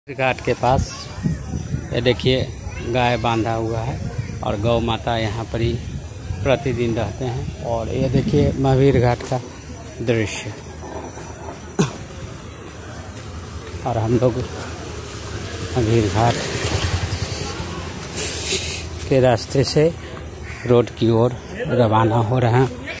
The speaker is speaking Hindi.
घाट के पास ये देखिए गाय बांधा हुआ है और गौ माता यहाँ पर ही प्रतिदिन रहते हैं। और ये देखिए महावीर घाट का दृश्य। और हम लोग महावीर घाट के रास्ते से रोड की ओर रवाना हो रहे हैं।